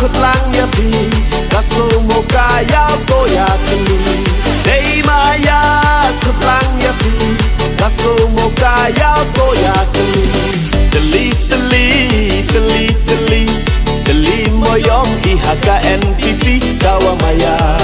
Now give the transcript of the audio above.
khutlang ya pi kaso mo kaya ko ya tuli dei maya khutlang ya pi kaso mo kaya ko ya tuli teli teli teli teli teli moyong ihaka NPP kawa maya